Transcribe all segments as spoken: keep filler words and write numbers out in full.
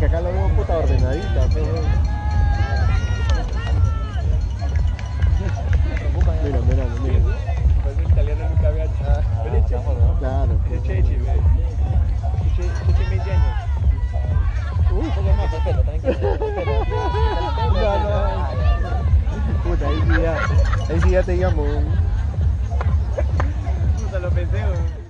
acá lo veo puta ordenadita, pero... Mira, mira, mira. Pues un italiano nunca había hecho. Claro. Es Chechi, ve. Chechi veinte años. Uy, Un poco más de pelo, también que no, no. Puta, ahí sí ya, ahí sí ya te llamo. Puta, lo pensé, güey.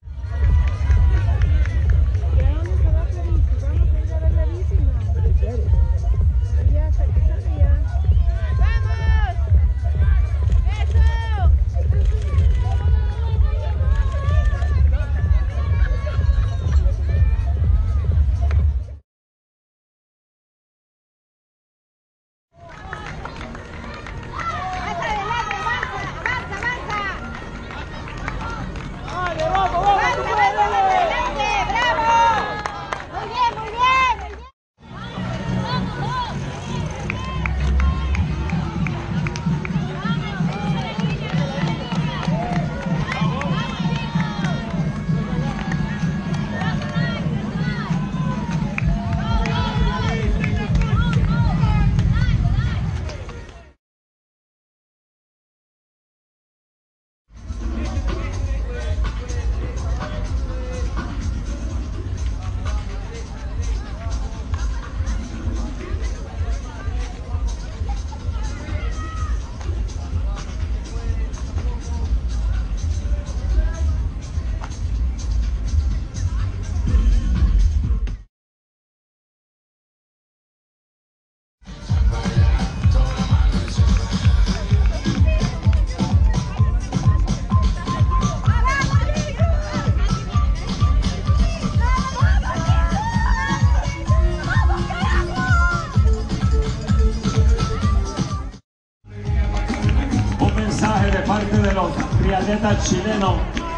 De parte de los triatletas chilenos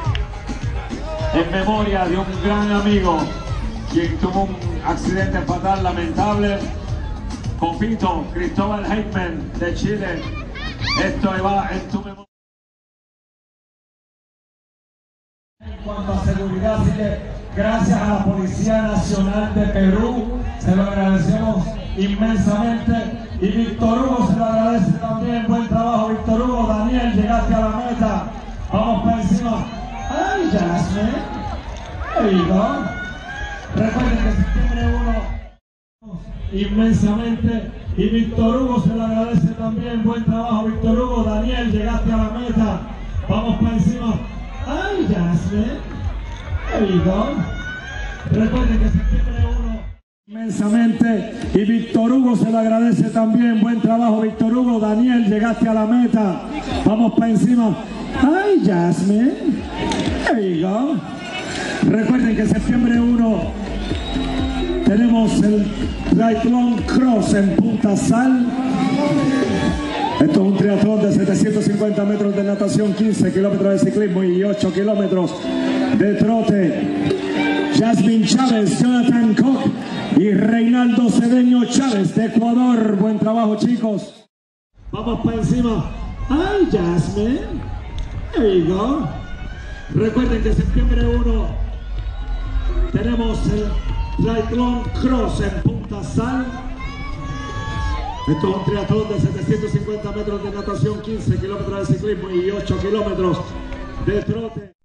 en memoria de un gran amigo quien tuvo un accidente fatal lamentable, Copito Cristóbal Heitman de Chile. Esto va en tu memoria. En cuanto a seguridad, así que gracias a la Policía Nacional de Perú, se lo agradecemos inmensamente. Y Víctor Hugo se lo agradece también. Buen trabajo, Víctor Hugo. Daniel, llegaste a la meta. Vamos para encima. ¡Ay, Jasmine! There you go. Recuerden que septiembre uno inmensamente. Y Víctor Hugo se lo agradece también. Buen trabajo, Víctor Hugo. Daniel, llegaste a la meta. Vamos para encima. ¡Ay, Jasmine! There you go. Recuerden que septiembre uno inmensamente, y Víctor Hugo se lo agradece también. Buen trabajo, Víctor Hugo. Daniel, llegaste a la meta. Vamos para encima. ¡Ay, Jasmine! There you go. Recuerden que septiembre uno tenemos el Triathlon Cross en Punta Sal. Esto es un triatlón de setecientos cincuenta metros de natación, quince kilómetros de ciclismo y ocho kilómetros de trote. Jasmine Chávez, Jonathan Koch y Reinaldo Cedeño Chávez de Ecuador. Buen trabajo, chicos. Vamos para encima. ¡Ay, Jasmine! There you go. Recuerden que septiembre uno tenemos el Triathlon Cross en Punta Sal. Esto es un triatlón de setecientos cincuenta metros de natación, quince kilómetros de ciclismo y ocho kilómetros de trote.